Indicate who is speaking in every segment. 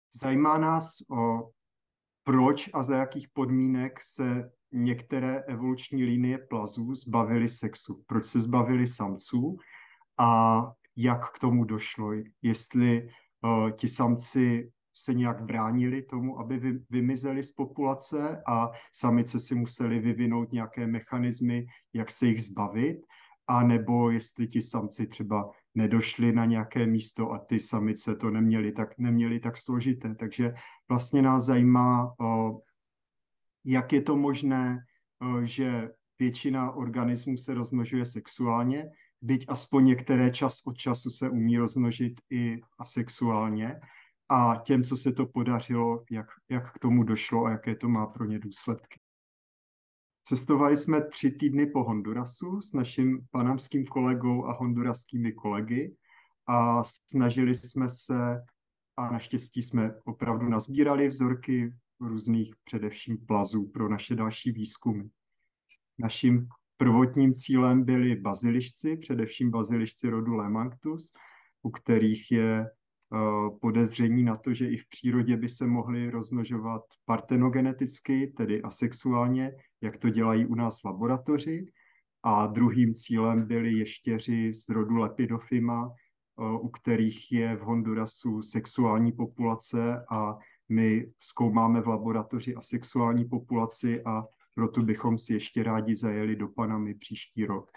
Speaker 1: Zajímá nás, proč a za jakých podmínek se některé evoluční linie plazů zbavily sexu. Proč se zbavily samců a jak k tomu došlo. Jestli ti samci se nějak bránili tomu, aby vymizeli z populace a samice si museli vyvinout nějaké mechanismy, jak se jich zbavit, a nebo jestli ti samci třeba nedošli na nějaké místo a ty samice to neměly tak složité. Takže vlastně nás zajímá, jak je to možné, že většina organismů se rozmnožuje sexuálně, byť aspoň některé čas od času se umí rozmnožit i asexuálně. A těm, co se to podařilo, jak k tomu došlo a jaké to má pro ně důsledky. Cestovali jsme 3 týdny po Hondurasu s naším panamským kolegou a honduraskými kolegy a snažili jsme se, a naštěstí jsme opravdu nazbírali vzorky různých především plazů pro naše další výzkumy. Naším prvotním cílem byli bazilišci, především bazilišci rodu Lemanctus, u kterých je podezření na to, že i v přírodě by se mohly rozmnožovat partenogeneticky, tedy asexuálně, jak to dělají u nás v laboratoři. A druhým cílem byli ještěři z rodu Lepidophyma, u kterých je v Hondurasu sexuální populace a my zkoumáme v laboratoři asexuální populaci a proto bychom si ještě rádi zajeli do Panamy příští rok.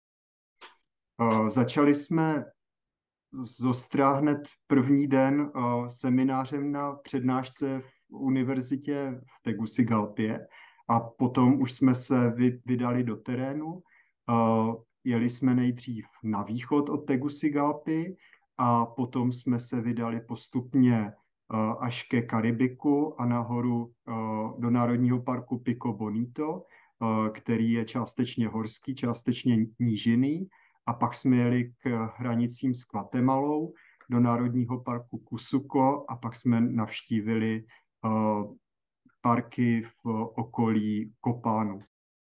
Speaker 1: Začali jsme z Ostra hned první den seminářem na přednášce v univerzitě v Tegucigalpě a potom už jsme se vydali do terénu. Jeli jsme nejdřív na východ od Tegucigalpy a potom jsme se vydali postupně až ke Karibiku a nahoru do Národního parku Pico Bonito, který je částečně horský, částečně nížinný. A pak jsme jeli k hranicím s Guatemalou do Národního parku Cusuco a pak jsme navštívili parky v okolí Copánu.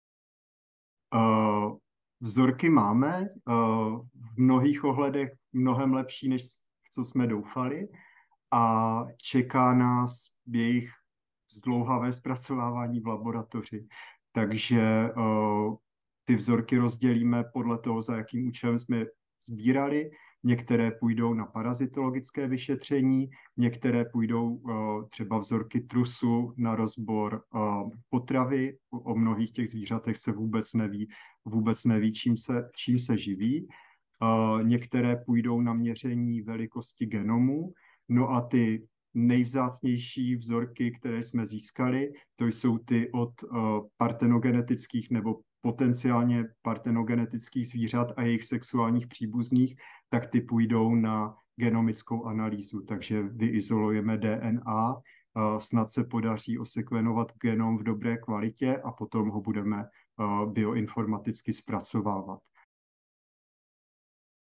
Speaker 1: Vzorky máme v mnohých ohledech mnohem lepší, než co jsme doufali, a čeká nás jejich zdlouhavé zpracovávání v laboratoři. Takže ty vzorky rozdělíme podle toho, za jakým účelem jsme sbírali. Některé půjdou na parazitologické vyšetření, některé půjdou třeba vzorky trusu na rozbor potravy. O mnohých těch zvířatech se vůbec neví, čím se živí. Některé půjdou na měření velikosti genomu. No a ty nejvzácnější vzorky, které jsme získali, to jsou ty od partenogenetických nebo potenciálně partenogenetických zvířat a jejich sexuálních příbuzných, tak ty půjdou na genomickou analýzu. Takže vyizolujeme DNA, snad se podaří osekvenovat genom v dobré kvalitě a potom ho budeme bioinformaticky zpracovávat.